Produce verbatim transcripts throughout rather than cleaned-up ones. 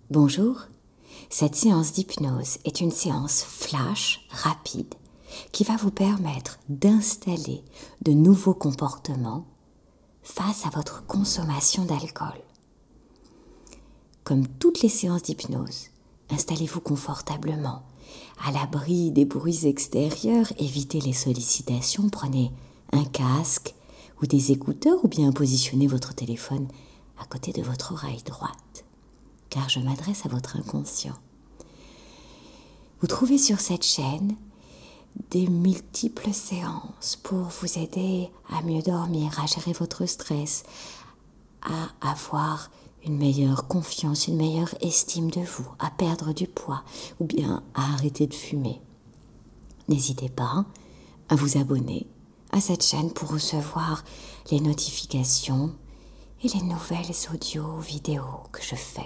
Bonjour, cette séance d'hypnose est une séance flash rapide qui va vous permettre d'installer de nouveaux comportements face à votre consommation d'alcool. Comme toutes les séances d'hypnose, installez-vous confortablement, à l'abri des bruits extérieurs, évitez les sollicitations, prenez un casque ou des écouteurs ou bien positionnez votre téléphone à côté de votre oreille droite, car je m'adresse à votre inconscient. Vous trouvez sur cette chaîne des multiples séances pour vous aider à mieux dormir, à gérer votre stress, à avoir une meilleure confiance, une meilleure estime de vous, à perdre du poids ou bien à arrêter de fumer. N'hésitez pas à vous abonner à cette chaîne pour recevoir les notifications et les nouvelles audios, vidéos que je fais.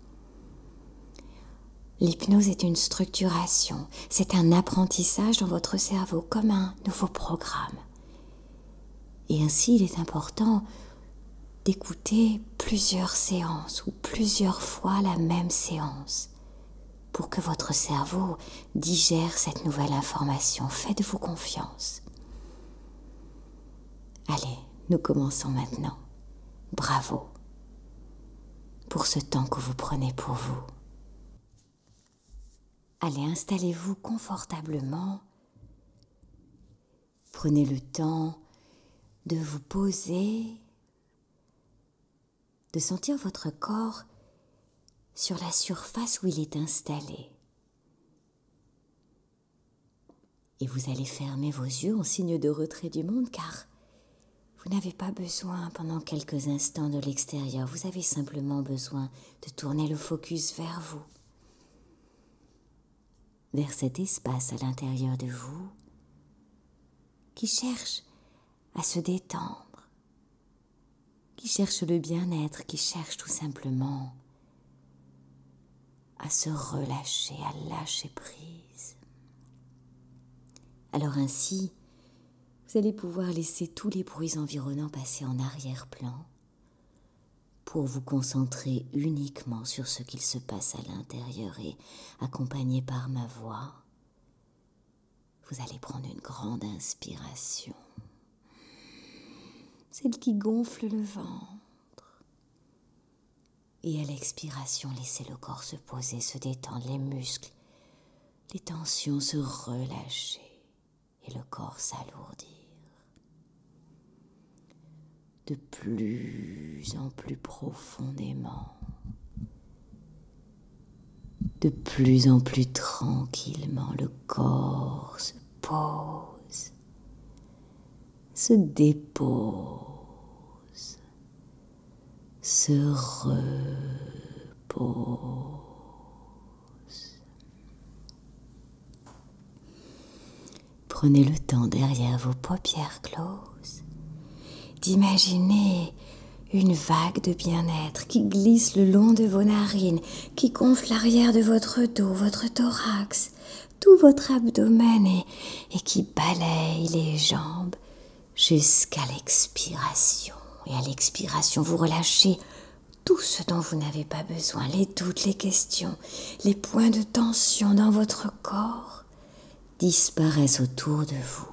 L'hypnose est une structuration, c'est un apprentissage dans votre cerveau comme un nouveau programme. Et ainsi, il est important d'écouter plusieurs séances ou plusieurs fois la même séance pour que votre cerveau digère cette nouvelle information. Faites-vous confiance. Allez, nous commençons maintenant. Bravo pour ce temps que vous prenez pour vous. Allez, installez-vous confortablement. Prenez le temps de vous poser, de sentir votre corps sur la surface où il est installé. Et vous allez fermer vos yeux en signe de retrait du monde car vous n'avez pas besoin pendant quelques instants de l'extérieur. Vous avez simplement besoin de tourner le focus vers vous, vers cet espace à l'intérieur de vous qui cherche à se détendre, qui cherche le bien-être, qui cherche tout simplement à se relâcher, à lâcher prise. Alors ainsi, vous allez pouvoir laisser tous les bruits environnants passer en arrière-plan pour vous concentrer uniquement sur ce qu'il se passe à l'intérieur et, accompagné par ma voix, vous allez prendre une grande inspiration, celle qui gonfle le ventre. Et à l'expiration, laissez le corps se poser, se détendre, les muscles, les tensions se relâcher et le corps s'alourdir. De plus en plus profondément, de plus en plus tranquillement, le corps se pose, se dépose, se repose. Prenez le temps derrière vos paupières closes d'imaginer une vague de bien-être qui glisse le long de vos narines, qui gonfle l'arrière de votre dos, votre thorax, tout votre abdomen et, et qui balaye les jambes jusqu'à l'expiration. Et à l'expiration, vous relâchez tout ce dont vous n'avez pas besoin, les doutes, les questions, les points de tension dans votre corps disparaissent autour de vous.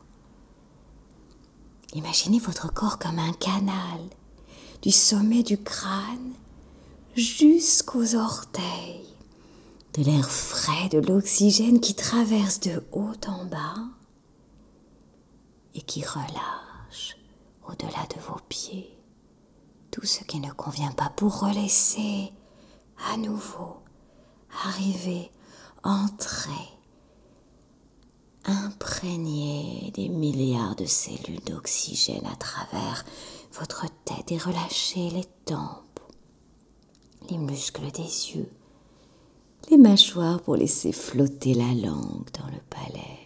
Imaginez votre corps comme un canal, du sommet du crâne jusqu'aux orteils, de l'air frais, de l'oxygène qui traverse de haut en bas et qui relâche au-delà de vos pieds tout ce qui ne convient pas pour relaisser à nouveau arriver, entrer, imprégner des milliards de cellules d'oxygène à travers votre tête et relâcher les tempes, les muscles des yeux, les mâchoires pour laisser flotter la langue dans le palais.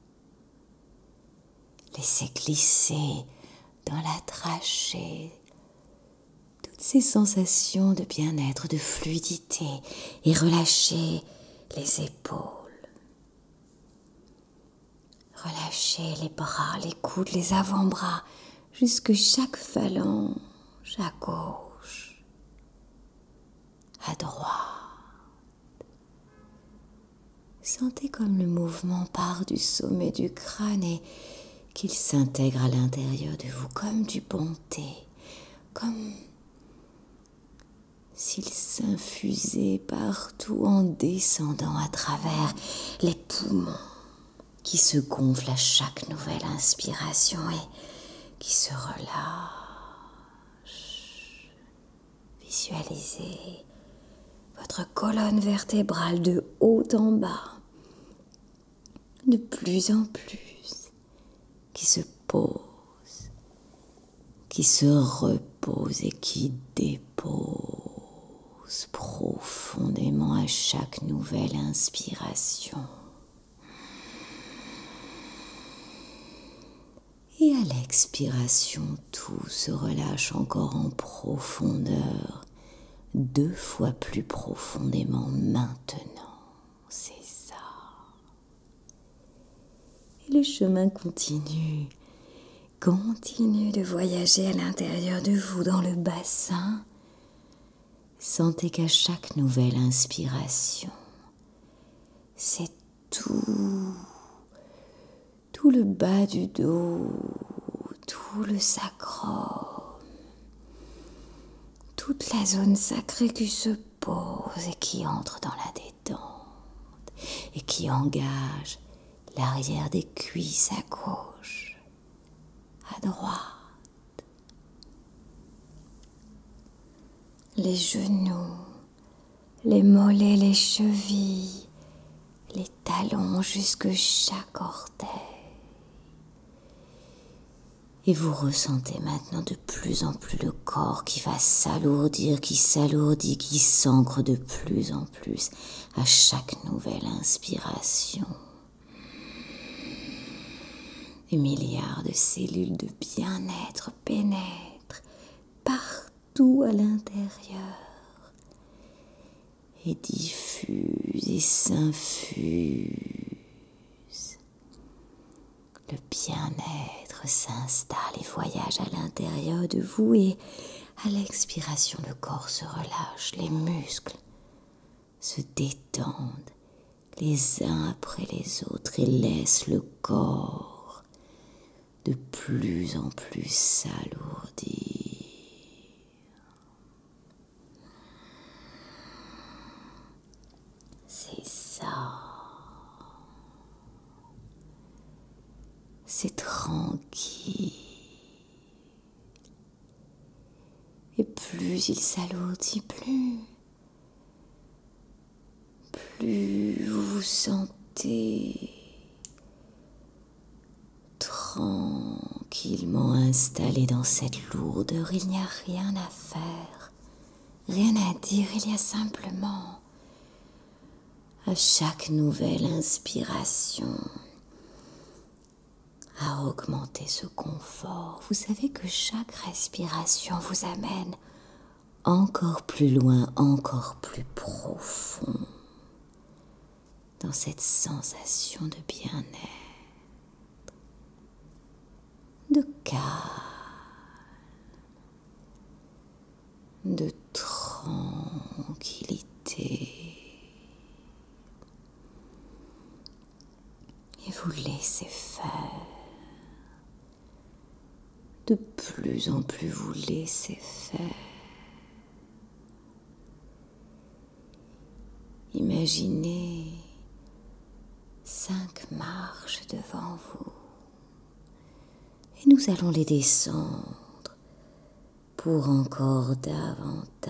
Laissez glisser dans la trachée toutes ces sensations de bien-être, de fluidité et relâchez les épaules. Relâchez les bras, les coudes, les avant-bras, jusque chaque phalange à gauche, à droite. Sentez comme le mouvement part du sommet du crâne et qu'il s'intègre à l'intérieur de vous comme du bon thé, comme s'il s'infusait partout en descendant à travers les poumons qui se gonflent à chaque nouvelle inspiration et qui se relâchent. Visualisez votre colonne vertébrale de haut en bas, de plus en plus, qui se pose, qui se repose et qui dépose profondément à chaque nouvelle inspiration. Et à l'expiration, tout se relâche encore en profondeur, deux fois plus profondément maintenant. C'est ça. Et le chemin continue, continue de voyager à l'intérieur de vous dans le bassin. Sentez qu'à chaque nouvelle inspiration, c'est tout, tout le bas du dos, tout le sacrum, toute la zone sacrée qui se pose et qui entre dans la détente et qui engage l'arrière des cuisses à gauche, à droite, les genoux, les mollets, les chevilles, les talons jusque chaque orteil. Et vous ressentez maintenant de plus en plus le corps qui va s'alourdir, qui s'alourdit, qui s'ancre de plus en plus à chaque nouvelle inspiration. Des milliards de cellules de bien-être pénètrent partout à l'intérieur et diffusent et s'infusent. Le bien-être s'installe et voyage à l'intérieur de vous et à l'expiration, le corps se relâche, les muscles se détendent les uns après les autres et laissent le corps de plus en plus s'alourdir. C'est ça. C'est tranquille. Et plus il s'alourdit, plus, plus vous vous sentez tranquillement installé dans cette lourdeur. Il n'y a rien à faire, rien à dire, il y a simplement, à chaque nouvelle inspiration, à augmenter ce confort. Vous savez que chaque respiration vous amène encore plus loin, encore plus profond dans cette sensation de bien-être, de calme, de tranquillité. Et vous laissez faire. De plus en plus vous laissez faire. Imaginez cinq marches devant vous et nous allons les descendre pour encore davantage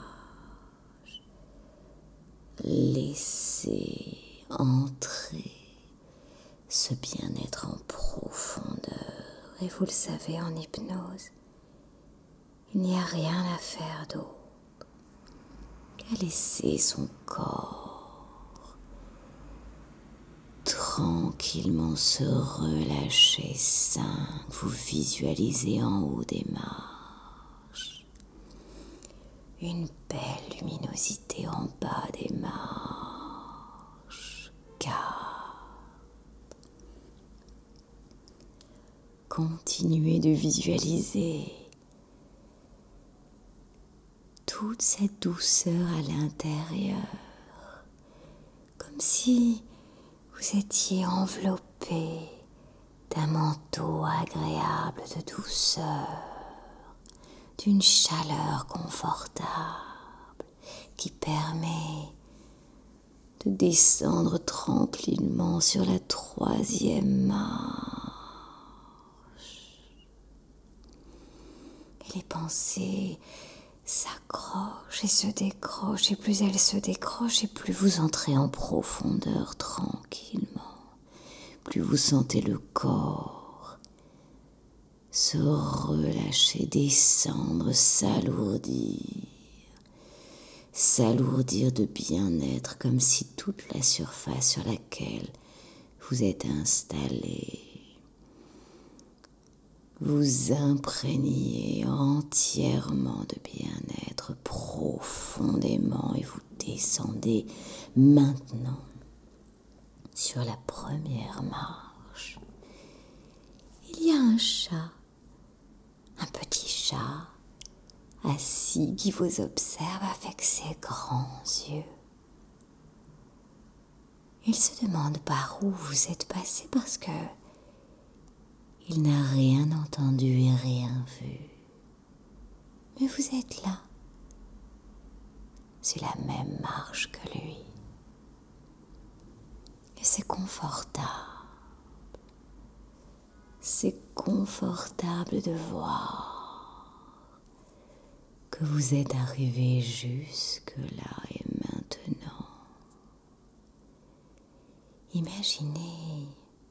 laisser entrer ce bien-être en profondeur. Et vous le savez, en hypnose, il n'y a rien à faire d'autre qu'à laisser son corps tranquillement se relâcher. Cinq, vous visualisez en haut des marches une belle luminosité en bas des marches. Quatre. Continuez de visualiser toute cette douceur à l'intérieur, comme si vous étiez enveloppé d'un manteau agréable de douceur, d'une chaleur confortable qui permet de descendre tranquillement sur la troisième marche. Et les pensées s'accrochent et se décrochent, et plus elles se décrochent, et plus vous entrez en profondeur tranquillement. Plus vous sentez le corps se relâcher, descendre, s'alourdir, s'alourdir de bien-être, comme si toute la surface sur laquelle vous êtes installé vous imprégniez entièrement de bien-être profondément, et vous descendez maintenant sur la première marche. Il y a un chat, un petit chat, assis qui vous observe avec ses grands yeux. Il se demande par où vous êtes passé parce que il n'a rien entendu et rien vu. Mais vous êtes là, sur la même marche que lui. Et c'est confortable. C'est confortable de voir que vous êtes arrivé jusque là et maintenant. Imaginez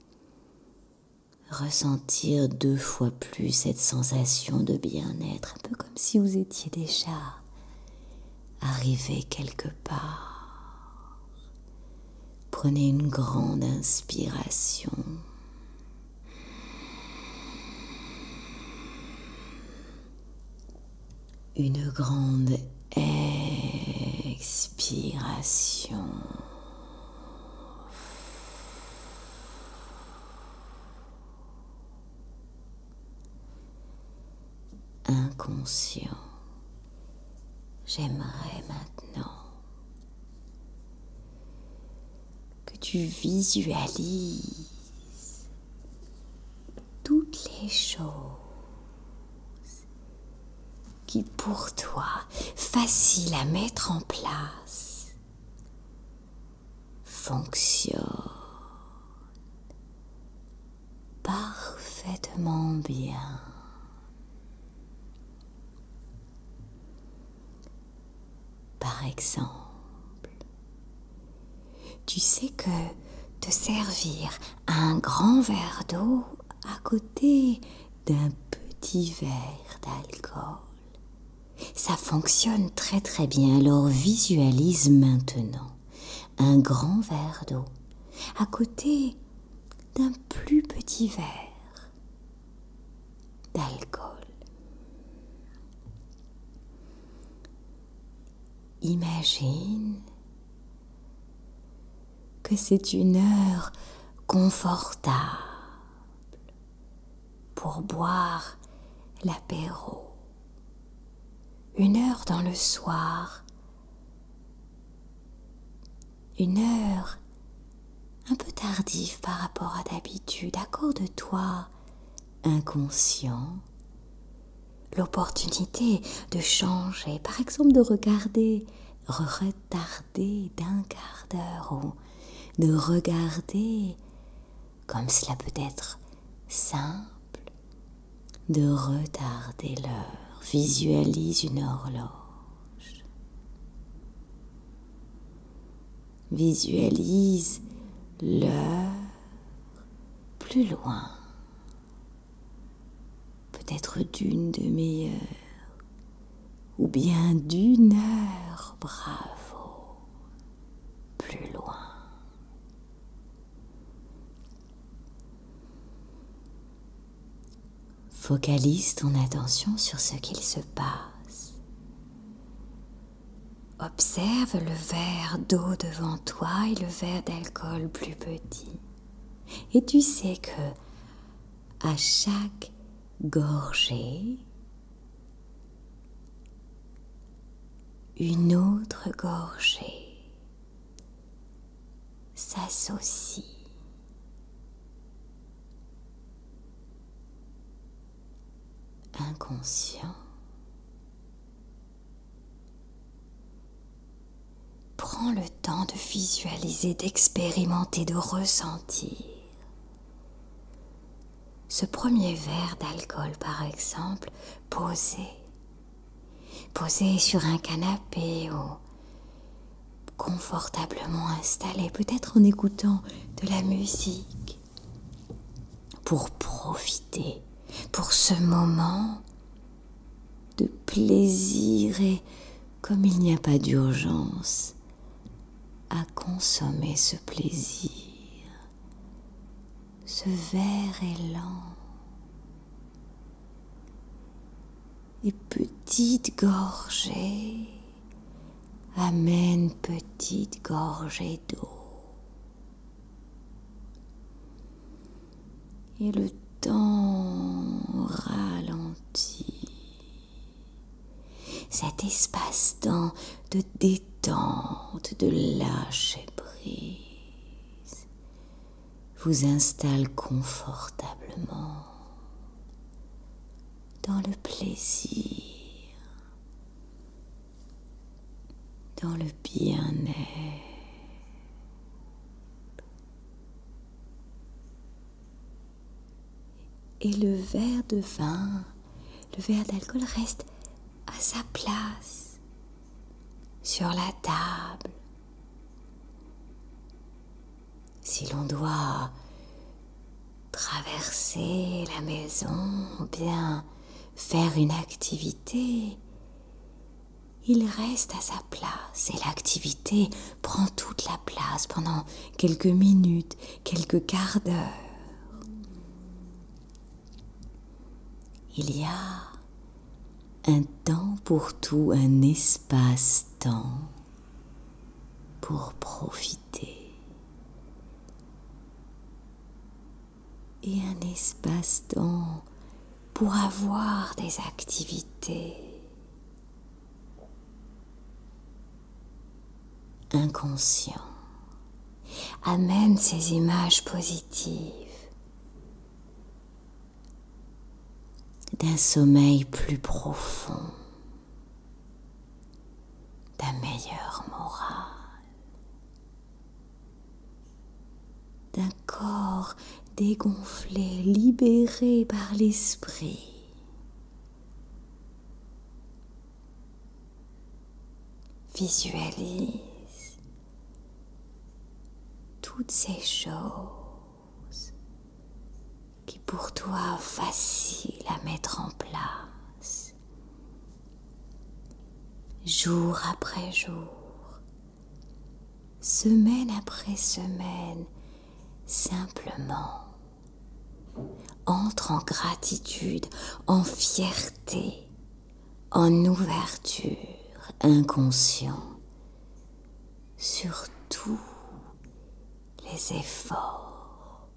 ressentir deux fois plus cette sensation de bien-être, un peu comme si vous étiez déjà arrivé quelque part. Prenez une grande inspiration. Une grande expiration. Inconscient, j'aimerais maintenant que tu visualises toutes les choses qui pour toi, faciles à mettre en place, fonctionnent parfaitement bien. Par exemple, tu sais que te servir un grand verre d'eau à côté d'un petit verre d'alcool, ça fonctionne très très bien. Alors visualise maintenant un grand verre d'eau à côté d'un plus petit verre d'alcool. Imagine que c'est une heure confortable pour boire l'apéro. Une heure dans le soir. Une heure un peu tardive par rapport à d'habitude. Accorde-toi, inconscient, l'opportunité de changer, par exemple de regarder, retarder d'un quart d'heure ou de regarder, comme cela peut être simple, de retarder l'heure. Visualise une horloge. Visualise l'heure plus loin. Peut-être d'une demi-heure ou bien d'une heure, bravo, plus loin. Focalise ton attention sur ce qu'il se passe. Observe le verre d'eau devant toi et le verre d'alcool plus petit. Et tu sais que à chaque gorgée, une autre gorgée s'associe. Inconscient. Prends le temps de visualiser, d'expérimenter, de ressentir. Ce premier verre d'alcool, par exemple, posé, posé sur un canapé ou confortablement installé, peut-être en écoutant de la musique, pour profiter, pour ce moment de plaisir et comme il n'y a pas d'urgence à consommer ce plaisir, ce verre est lent et petite gorgée amène petite gorgée d'eau. Et le temps ralentit. Cet espace-temps de détente, de lâcher prise, vous installe confortablement dans le plaisir, dans le bien-être. Et le verre de vin, le verre d'alcool reste à sa place sur la table. Si l'on doit traverser la maison ou bien faire une activité, il reste à sa place et l'activité prend toute la place pendant quelques minutes, quelques quarts d'heure. Il y a un temps pour tout, un espace-temps pour profiter. Et un espace-temps pour avoir des activités. Inconscient amène ces images positives d'un sommeil plus profond, d'un meilleur moral, d'un corps dégonflé, libéré par l'esprit. Visualise toutes ces choses qui pour toi facile à mettre en place, jour après jour, semaine après semaine, simplement entre en gratitude, en fierté, en ouverture, inconscient sur tous les efforts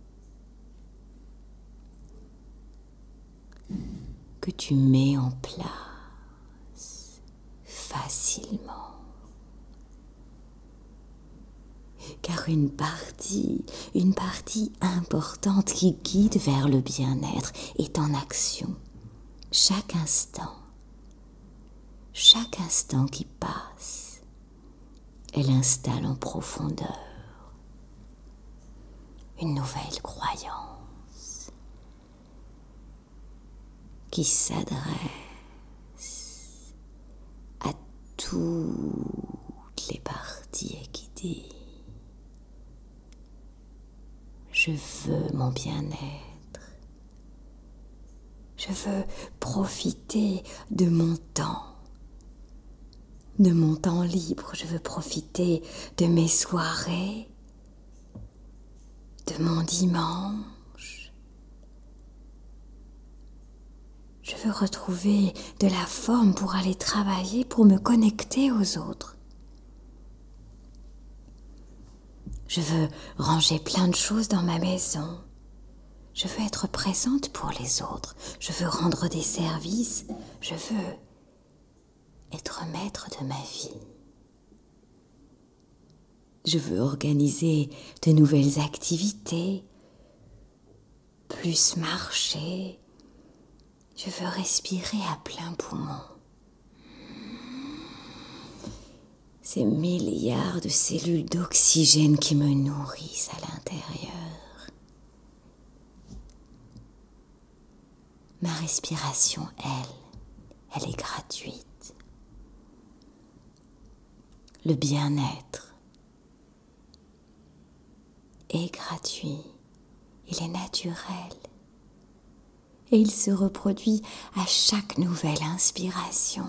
que tu mets en place facilement. Car une partie, une partie importante qui guide vers le bien-être est en action. Chaque instant, chaque instant qui passe, elle installe en profondeur une nouvelle croyance qui s'adresse à toutes les parties et qui dit: je veux mon bien-être, je veux profiter de mon temps, de mon temps libre, je veux profiter de mes soirées, de mon dimanche. Je veux retrouver de la forme pour aller travailler, pour me connecter aux autres. Je veux ranger plein de choses dans ma maison. Je veux être présente pour les autres. Je veux rendre des services. Je veux être maître de ma vie. Je je veux organiser de nouvelles activités, plus marcher. Je veux respirer à plein poumon. Ces milliards de cellules d'oxygène qui me nourrissent à l'intérieur. Ma respiration, elle, elle est gratuite. Le bien-être est gratuit, il est naturel et il se reproduit à chaque nouvelle inspiration.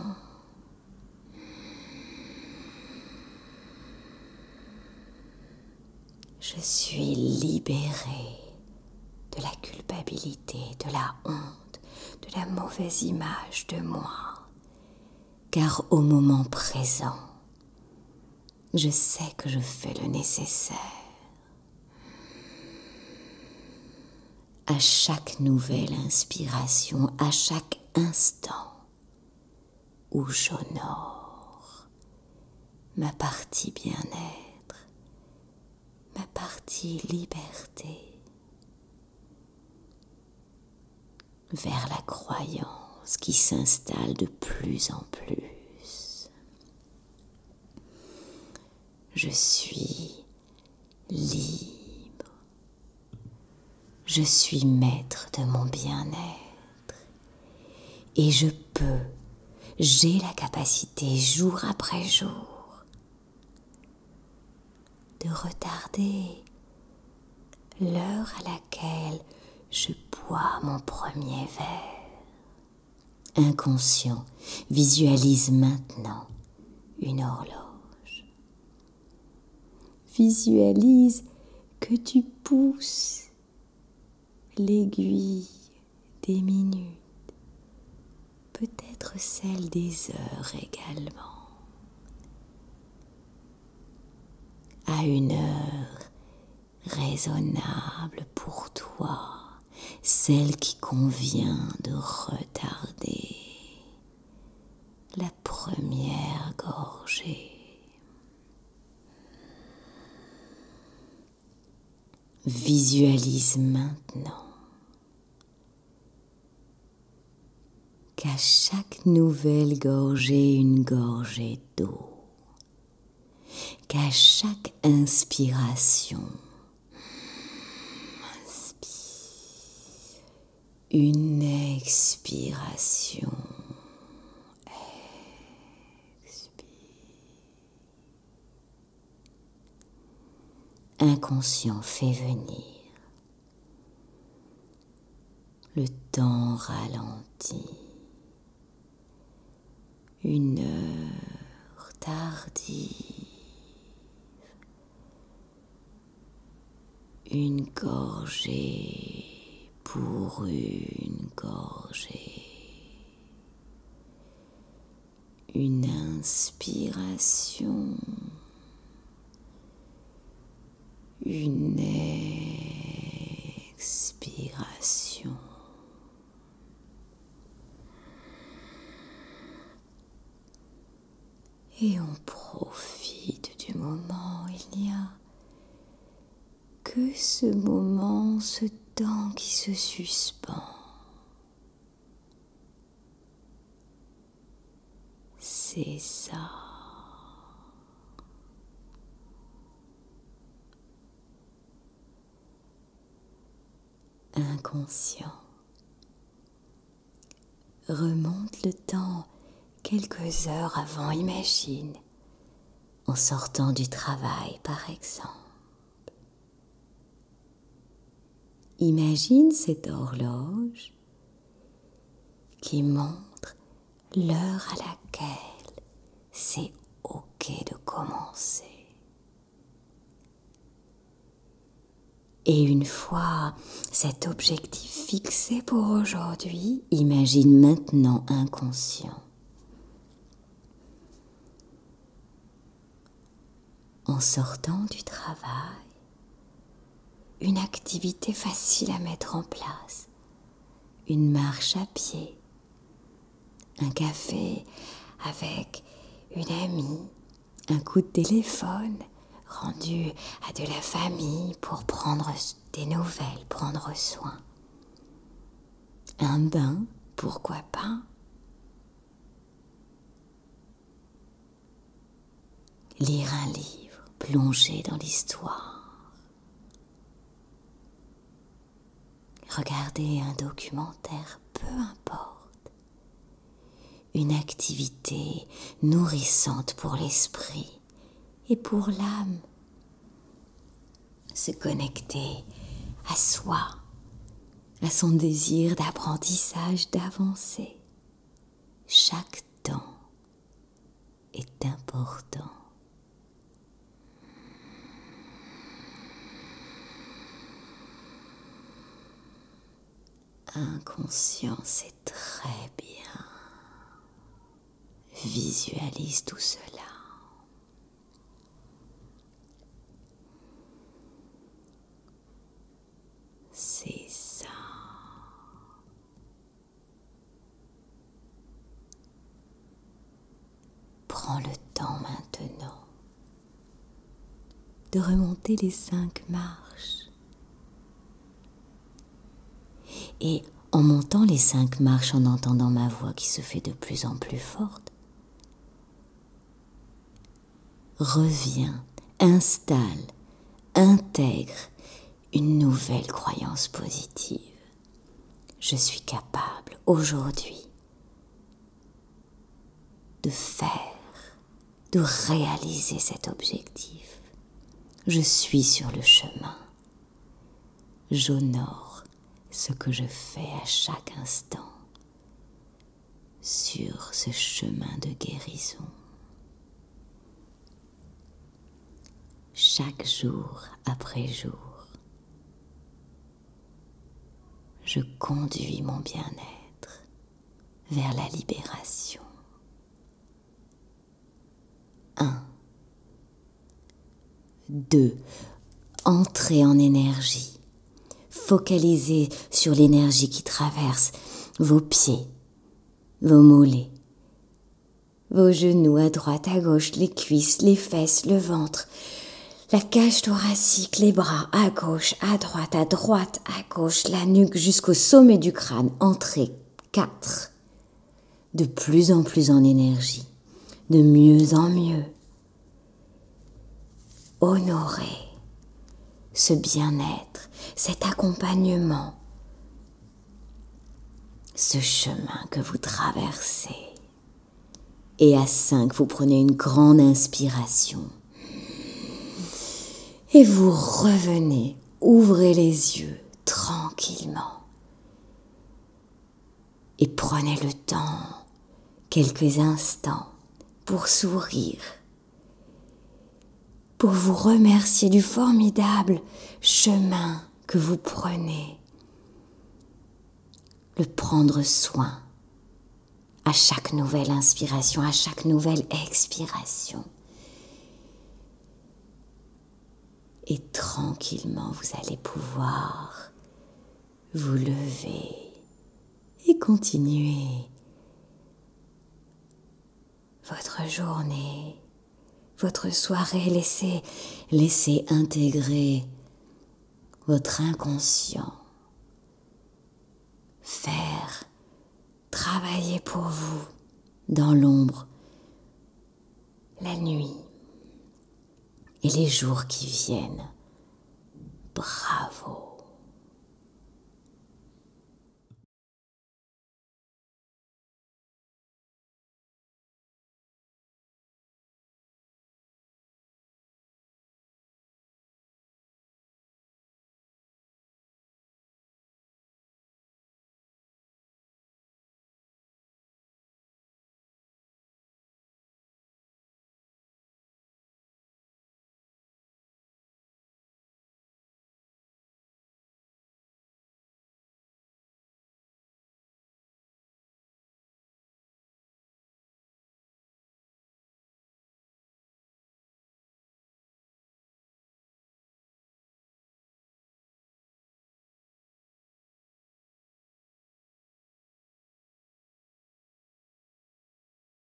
Je suis libérée de la culpabilité, de la honte, de la mauvaise image de moi, car au moment présent, je sais que je fais le nécessaire. À chaque nouvelle inspiration, à chaque instant où j'honore ma partie bien-être, ma partie liberté, vers la croyance qui s'installe de plus en plus. Je suis libre. Je suis maître de mon bien-être et je peux, j'ai la capacité jour après jour de retarder l'heure à laquelle je bois mon premier verre. Inconscient, visualise maintenant une horloge. Visualise que tu pousses l'aiguille des minutes, peut-être celle des heures également, à une heure raisonnable pour toi, celle qui convient de retarder la première gorgée. Visualise maintenant qu'à chaque nouvelle gorgée, une gorgée d'eau, qu'à chaque inspiration, inspire, une expiration, expire. Inconscient fait venir. Le temps ralentit. Une heure tardive. Une gorgée pour une gorgée. Une inspiration. Une expiration. Et on profite du moment. Il n'y a que ce moment, ce temps qui se suspend. C'est ça. Inconscient. Remonte le temps quelques heures avant, imagine, en sortant du travail par exemple. Imagine cette horloge qui montre l'heure à laquelle c'est ok de commencer. Et une fois cet objectif fixé pour aujourd'hui, imagine maintenant inconscient. En sortant du travail, une activité facile à mettre en place, une marche à pied, un café avec une amie, un coup de téléphone, rendu à de la famille pour prendre des nouvelles, prendre soin. Un bain, pourquoi pas? Lire un livre, plonger dans l'histoire. Regarder un documentaire, peu importe. Une activité nourrissante pour l'esprit et pour l'âme. Se connecter à soi, à son désir d'apprentissage, d'avancer. Chaque temps est important. Inconscient, c'est très bien. Visualise tout cela. C'est ça. Prends le temps maintenant de remonter les cinq marches. Et en montant les cinq marches, en entendant ma voix qui se fait de plus en plus forte, reviens, installe, intègre une nouvelle croyance positive. Je suis capable aujourd'hui de faire, de réaliser cet objectif. Je suis sur le chemin. J'honore ce que je fais à chaque instant sur ce chemin de guérison. Chaque jour après jour, je conduis mon bien-être vers la libération. Un. Deux. Entrez en énergie. Focalisez sur l'énergie qui traverse vos pieds, vos mollets, vos genoux à droite, à gauche, les cuisses, les fesses, le ventre, la cage thoracique, les bras à gauche, à droite, à droite, à gauche, la nuque jusqu'au sommet du crâne. Entrez. Quatre. De plus en plus en énergie, de mieux en mieux. Honorez ce bien-être, cet accompagnement, ce chemin que vous traversez. Et à cinq, vous prenez une grande inspiration. Et vous revenez, ouvrez les yeux tranquillement. Et prenez le temps, quelques instants, pour sourire, pour vous remercier du formidable chemin que vous prenez. Le prendre soin à chaque nouvelle inspiration, à chaque nouvelle expiration. Et tranquillement, vous allez pouvoir vous lever et continuer votre journée, votre soirée. Laissez, laissez intégrer votre inconscient, faire travailler pour vous dans l'ombre, la nuit et les jours qui viennent. Bravo!